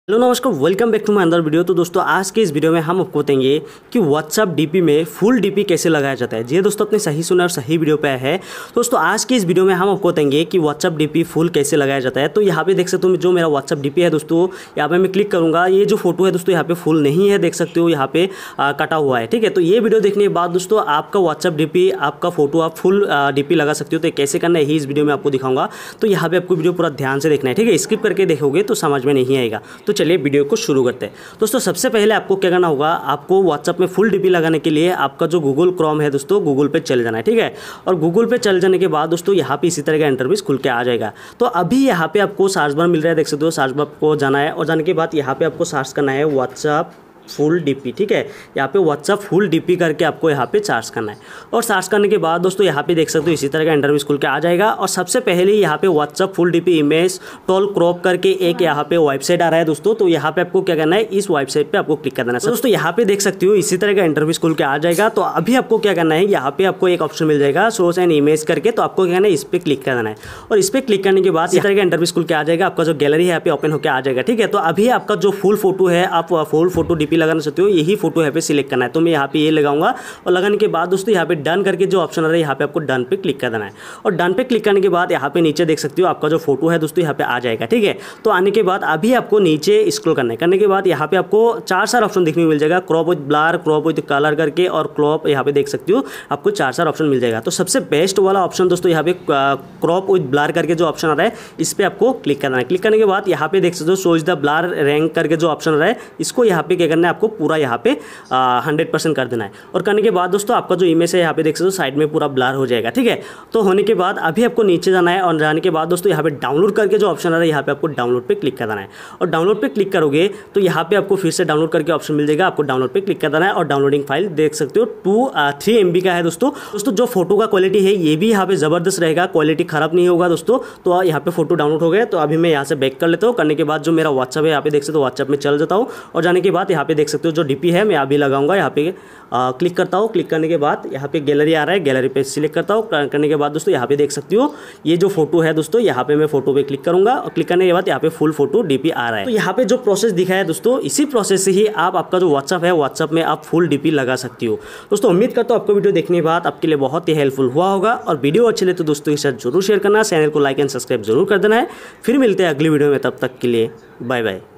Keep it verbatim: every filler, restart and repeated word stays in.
Hello नमस्कार, welcome back to my अंदर video. तो दोस्तों आज के इस वीडियो में हम आपको बताएंगे कि व्हाट्सअप डीपी में फुल डीपी कैसे लगाया जाता है। जी दोस्तों, अपने सही सुना और सही वीडियो पे है। दोस्तों आज के इस वीडियो में हम आपको बताएंगे कि व्हाट्सअप डीपी फुल कैसे लगाया जाता है। तो यहाँ पे देख सकते हो जो मेरा व्हाट्सअप डीपी है दोस्तों, यहाँ पे मैं क्लिक करूँगा, ये जो फोटो है दोस्तों यहाँ पे फुल नहीं है, देख सकते हो यहाँ पे आ, कटा हुआ है। ठीक है, तो ये वीडियो देखने के बाद दोस्तों आपका व्हाट्सअप डीपी, आपका फोटो आप फुल डीपी लगा सकते हो। तो कैसे करना है ही इस वीडियो में आपको दिखाऊंगा। तो यहाँ पे आपको वीडियो पूरा ध्यान से देखना है, ठीक है। स्किप करके देखोगे तो समझ में नहीं आएगा। तो चलिए वीडियो को शुरू करते हैं। दोस्तों सबसे पहले आपको क्या करना होगा, आपको व्हाट्सएप में फुल डीपी लगाने के लिए आपका जो गूगल क्रोम है दोस्तों, गूगल पे चल जाना है, ठीक है। और गूगल पे चल जाने के बाद दोस्तों यहाँ पे इसी तरह का इंटरफेस खुल के आ जाएगा। तो अभी यहाँ पे आपको सर्च बार मिल रहा है, देख सकते हो। सर्च बार को जाना है और जाने के बाद यहाँ पे आपको सर्च करना है व्हाट्सएप फुल डीपी, ठीक है। यहाँ पे व्हाट्सएप फुल डीपी करके आपको यहाँ पे सर्च करना है। और सर्च करने के बाद दोस्तों यहाँ पे देख सकते हो इसी तरह का इंटरव्यू खुल के आ जाएगा। और सबसे पहले यहाँ पे WhatsApp full DP image tall crop करके एक यहाँ पे वेबसाइट आ रहा है दोस्तों। तो यहाँ पे आपको क्या करना है, इस वेबसाइट पे आपको क्लिक कर देना है। तो दोस्तों यहाँ पे देख सकते हो इसी तरह का इंटरव्यू खुल के आ जाएगा। तो अभी आपको क्या करना है, यहाँ पे आपको एक ऑप्शन मिल जाएगा सोर्स एंड इमेज करके। तो आपको क्या करना है, इस पर क्लिक कर देना है। और इस पर क्लिक करने के बाद इस तरह का इंटरव्यू खुल के आ जाएगा। आपका जो गैलरी है यहाँ पे ओपन होकर आ जाएगा, ठीक है। तो अभी आपका जो फुल फोटो है, आप फुल फोटो डीपी लगाना चाहते हो, यही फोटो यहाँ पे सिलेक्ट करना है। तो मैं यहाँ पे ये लगाऊंगा और लगाने के बाद दोस्तों यहाँ पे डन करके जो ऑप्शन आ रहा है, यहाँ पे आपको डन पे क्लिक कर देना है। और डन पे क्लिक करने के बाद यहाँ पे नीचे देख सकते हो आपका जो फोटो है दोस्तों यहाँ पे आ जाएगा, ठीक है। तो आने के बाद अभी आपको नीचे स्क्रॉल करना है। करने के बाद यहाँ पे आपको चार चार ऑप्शन देखने को मिल जाएगा, crop with blur, crop with colour करके, और क्रॉप यहाँ पे देख सकते हो आपको चार चार ऑप्शन मिल जाएगा। तो सबसे बेस्ट वाला ऑप्शन दोस्तों यहाँ पे क्रॉप विद ब्लर करके जो ऑप्शन आ रहा है, इस पर आपको क्लिक करना है। क्लिक करने के बाद यहाँ पे देख सकते हो शोज द ब्लर रैंक करके जो ऑप्शन आ रहा है, इसको यहाँ पे क्या करना है, आपको पूरा यहाँ पे हंड्रेड परसेंट कर देना है। और करने के बाद दोस्तों आपका जो इमेज है यहाँ पे देख सकते हो साइड में पूरा ब्लर हो जाएगा, ठीक है। तो होने के बाद अभी आपको नीचे जाना है और जाने के बाद दोस्तों यहाँ पे डाउनलोड करके जो ऑप्शन आ रहा है, यहाँ पे आपको डाउनलोड पे क्लिक कर देना है। और डाउनलोड पे क्लिक करोगे तो यहाँ पे आपको फिर से डाउनलोड करके ऑप्शन मिल जाएगा, आपको डाउनलोड पे क्लिक कर देना है। और डाउनलोडिंग फाइल देख सकते हो टू थ्री एम बी का है दोस्तों। दोस्तों जो फोटो का क्वालिटी है ये भी यहाँ पे जबरदस्त रहेगा, क्वालिटी खराब नहीं होगा दोस्तों। तो यहाँ पे फोटो डाउनलोड हो गए। तो अभी मैं यहाँ से बैक कर लेता हूँ। करने के बाद जो मेरा व्हाट्सएप है यहाँ पे देख सकते हो, व्हाट्सएप में चल जाता हूँ। और जाने के बाद यहाँ पे देख सकते हो जो डीपी है मैं अभी लगाऊंगा, यहाँ पे आ, क्लिक करता हूँ। क्लिक करने के बाद यहाँ पे गैलरी आ रहा है, गैलरी पे सिलेक्ट करता हूँ। करने के बाद दोस्तों यहाँ पे देख सकते हो ये जो फोटो है दोस्तों, यहाँ पे मैं फोटो पे क्लिक करूंगा। और क्लिक करने के बाद यहाँ पे फुल फोटो डीपी आ रहा है। तो यहाँ पे जो प्रोसेस दिखा है दोस्तों, इसी प्रोसेस से ही आप आपका जो व्हाट्सअप है, व्हाट्सअप में आप फुल डीपी लगा सकती हो। दोस्तों उम्मीद करता हूँ आपको वीडियो देखने के बाद आपके लिए बहुत ही हेल्पफुल हुआ होगा। और वीडियो अच्छे लगे तो दोस्तों के साथ जरूर शेयर करना, चैनल को लाइक एंड सब्सक्राइब जरूर कर देना है। फिर मिलते हैं अगली वीडियो में, तब तक के लिए बाय बाय।